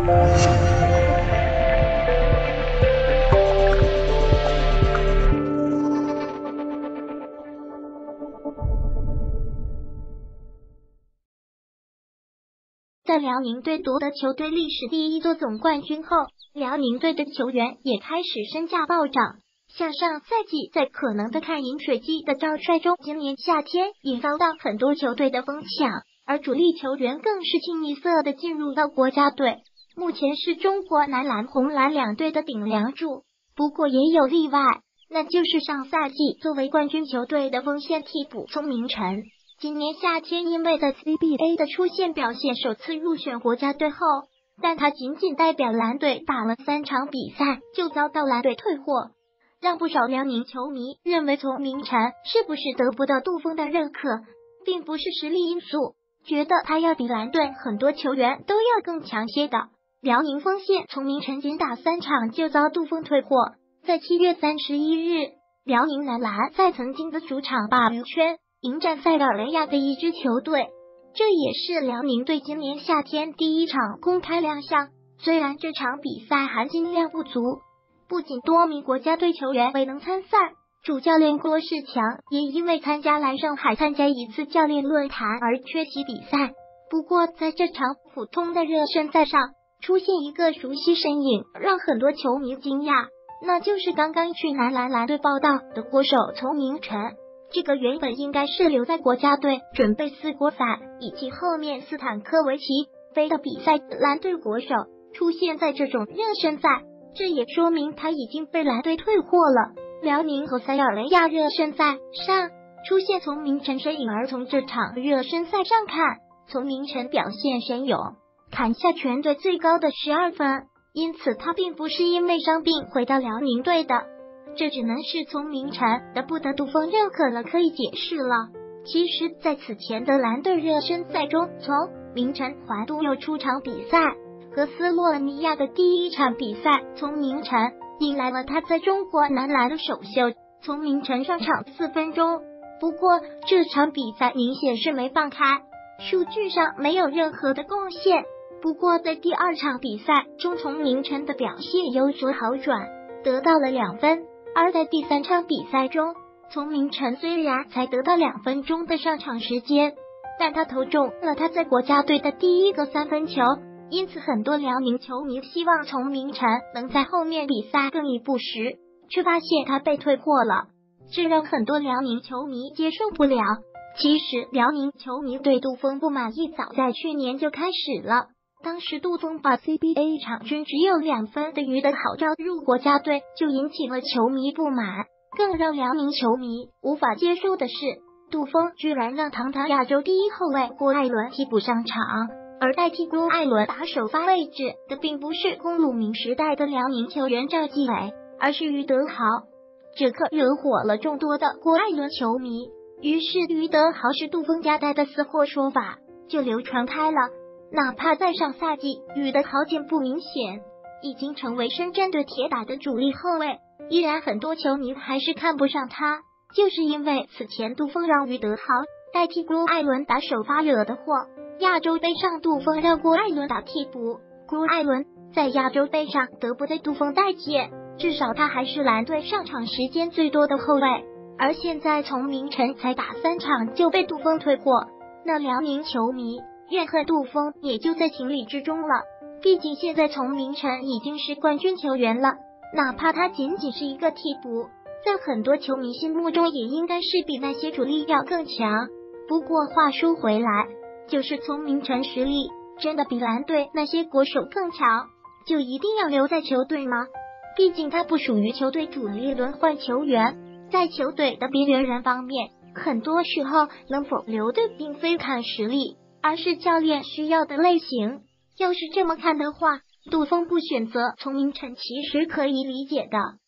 在辽宁队夺得球队历史第1座总冠军后，辽宁队的球员也开始身价暴涨。像上赛季在可能的看饮水机的赵帅中，今年夏天也遭到很多球队的疯抢，而主力球员更是清一色的进入到国家队，目前是中国男篮、红蓝两队的顶梁柱。不过也有例外，那就是上赛季作为冠军球队的锋线替补聪明晨。今年夏天因为在 CBA 的出线表现首次入选国家队后，但他仅仅代表蓝队打了3场比赛就遭到蓝队退货，让不少辽宁球迷认为聪明晨是不是得不到杜锋的认可，并不是实力因素，觉得他要比蓝队很多球员都要更强些的。辽宁锋线聪明晨仅打3场就遭杜锋退货。在7月31日，辽宁男篮在曾经的主场鲅鱼圈迎战塞尔维亚的一支球队，这也是辽宁队今年夏天第1场公开亮相。虽然这场比赛含金量不足，不仅多名国家队球员未能参赛，主教练郭士强也因为来上海参加一次教练论坛而缺席比赛。不过在这场普通的热身赛上，出现一个熟悉身影，让很多球迷惊讶，那就是刚刚去男篮蓝队报道的国手聪明晨。这个原本应该是留在国家队准备4国赛以及后面斯坦科维奇杯的比赛的蓝队国手，出现在这种热身赛，这也说明他已经被蓝队退货了。辽宁和塞尔维亚热身赛上出现聪明晨身影，而从这场热身赛上看，聪明晨表现神勇，砍下全队最高的12分，因此他并不是因为伤病回到辽宁队的，这只能是聪明晨的不得杜锋认可了可以解释了。其实在此前的蓝队热身赛中，聪明晨还都有出场比赛，和斯洛文尼亚的第1场比赛，聪明晨迎来了他在中国男篮的首秀。聪明晨上场4分钟，不过这场比赛明显是没放开，数据上没有任何的贡献。不过在第2场比赛中，聪明晨的表现有所好转，得到了2分。而在第3场比赛中，聪明晨虽然才得到2分钟的上场时间，但他投中了他在国家队的第1个3分球，因此很多辽宁球迷希望聪明晨能在后面比赛更一步时，却发现他被退货了，这让很多辽宁球迷接受不了。其实辽宁球迷对杜锋不满意早在去年就开始了，当时杜锋把 CBA 场均只有2分的于德豪招入国家队，就引起了球迷不满。更让辽宁球迷无法接受的是，杜锋居然让堂堂亚洲第1后卫郭艾伦替补上场，而代替郭艾伦打首发位置的并不是龚鲁明时代的辽宁球员赵继伟，而是于德豪。这可惹火了众多的郭艾伦球迷，于是于德豪是杜锋家带的私货说法就流传开了。哪怕在上赛季于德豪进步明显，已经成为深圳队铁打的主力后卫，依然很多球迷还是看不上他，就是因为此前杜锋让于德豪代替郭艾伦打首发惹的祸。亚洲杯上杜锋让郭艾伦打替补，郭艾伦在亚洲杯上得不到杜锋待见，至少他还是蓝队上场时间最多的后卫，而现在从明晨才打3场就被杜锋退货，那辽宁球迷怨恨杜锋也就在情理之中了。毕竟现在从明晨已经是冠军球员了，哪怕他仅仅是一个替补，在很多球迷心目中也应该是比那些主力要更强。不过话说回来，就是从明晨实力真的比蓝队那些国手更强，就一定要留在球队吗？毕竟他不属于球队主力轮换球员，在球队的边缘人方面，很多时候能否留队并非看实力，而是教练需要的类型。要是这么看的话，杜锋不选择从明晨其实可以理解的。